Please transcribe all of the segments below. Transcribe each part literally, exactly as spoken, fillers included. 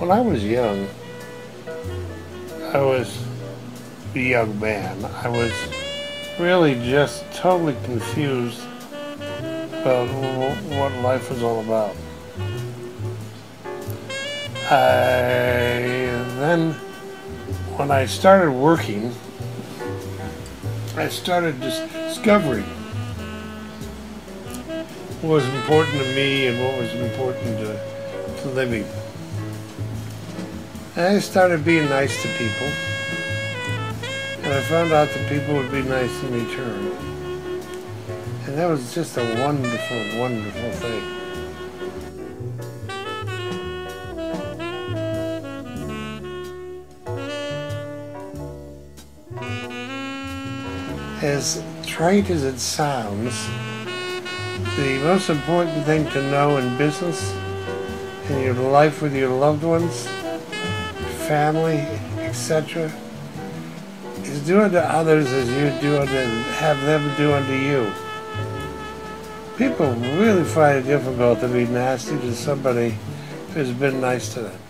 When I was young, I was a young man. I was really just totally confused about what life was all about. I then, when I started working, I started just discovering what was important to me and what was important to, to living. And I started being nice to people, and I found out that people would be nice in return. And that was just a wonderful, wonderful thing. As trite as it sounds, the most important thing to know in business, in your life with your loved ones, family, et cetera, is do unto others as you do unto, have them do unto you. People really find it difficult to be nasty to somebody who's been nice to them.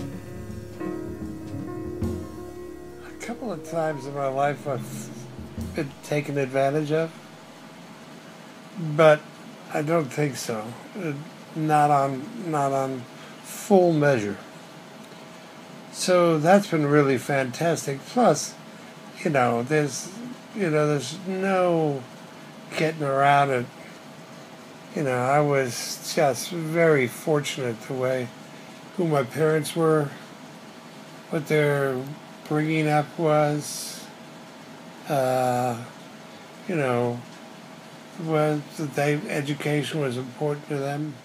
A couple of times in my life I've been taken advantage of, but I don't think so. Uh, not on not on full measure. So that's been really fantastic. Plus, you know, there's you know, there's no getting around it. You know, I was just very fortunate the way who my parents were, what their bringing up was, uh, you know, was that they education was important to them.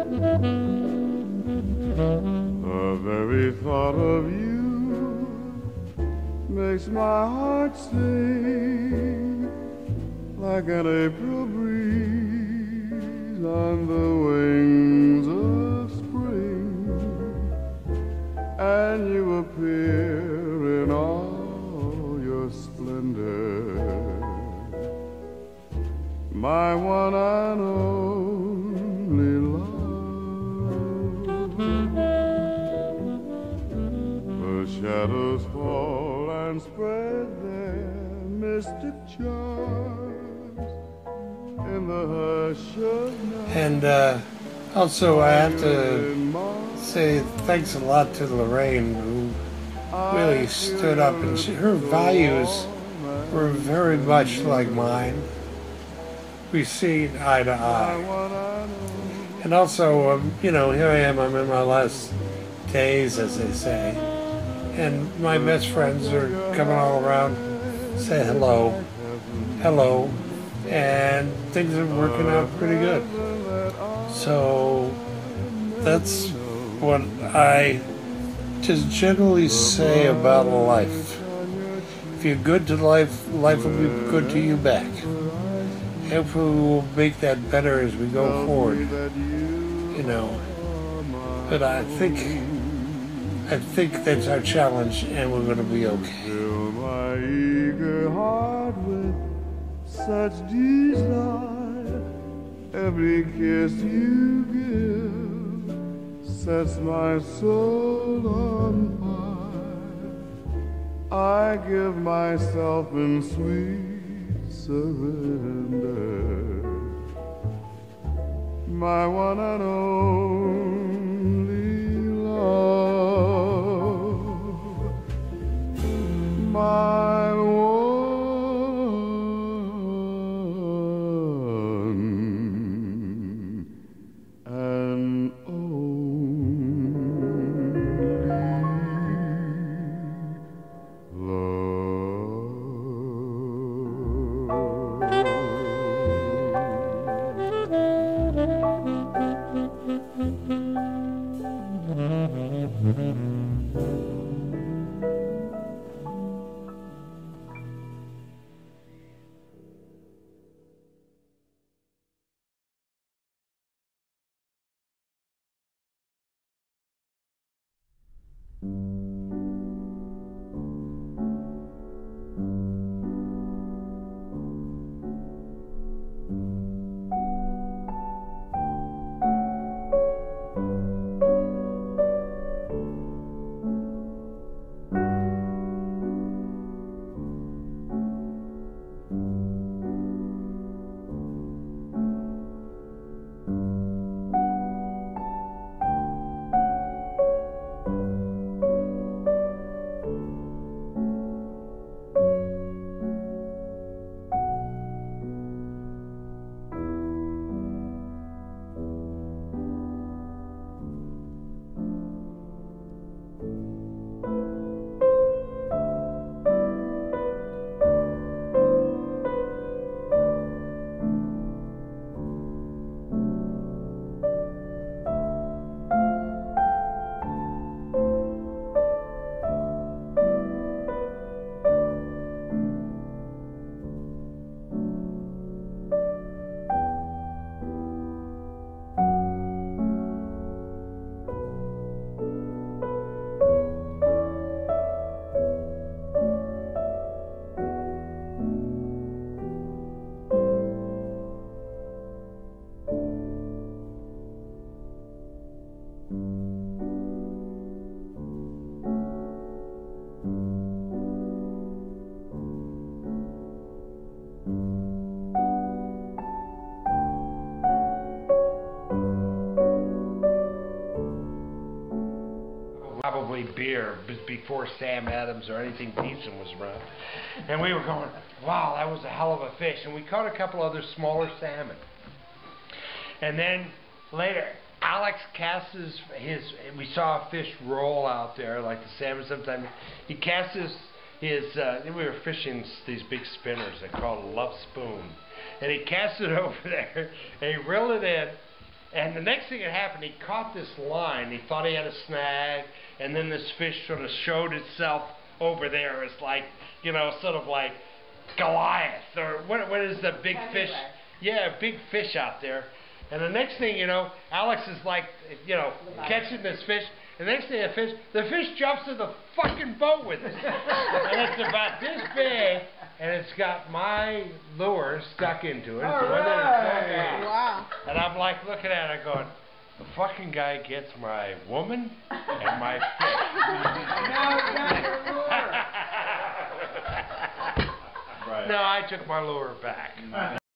The very thought of you makes my heart sing like an April breeze on the wings of spring, and you appear in all your splendor, my one and only love. The shadows fall and spread their mystic charms in the hush of night. And uh, also I have to say thanks a lot to Lorraine, who really stood up, and she, her values were very much like mine. We see eye to eye. And also, um, you know, here I am, I'm in my last days, as they say, and my best friends are coming all around, say hello, hello, and things are working out pretty good. So that's what I just generally say about life. If you're good to life, life will be good to you back. Hopefully we'll make that better as we go forward, you know. But I think, I think that's our challenge, and we're going to be okay. Fill my eager heart with such desire. Every kiss you give sets my soul on fire. I give myself in sweet surrender, my one and only love, my one and only Probably beer before Sam Adams or anything decent was around. And we were going, wow, that was a hell of a fish. And we caught a couple other smaller salmon. And then later, Alex casts his, his, we saw a fish roll out there, like the salmon sometimes. He casts his, his uh, we were fishing these big spinners they called Love Spoon. And he cast it over there, and he reeled it in, And the next thing that happened, he caught this line. He thought he had a snag, and then this fish sort of showed itself over there. It's like, you know, sort of like Goliath, or what? What is the big fish? Yeah, big fish out there. And the next thing you know, Alex is like, you know, catching this fish. The next thing the fish, the fish jumps in the fucking boat with it. And it's about this big, and it's got my lure stuck into it. All So whether it's right. Wow. and I'm like looking at it going, the fucking guy gets my woman and my fish. Now you got your lure. Right. No, I took my lure back.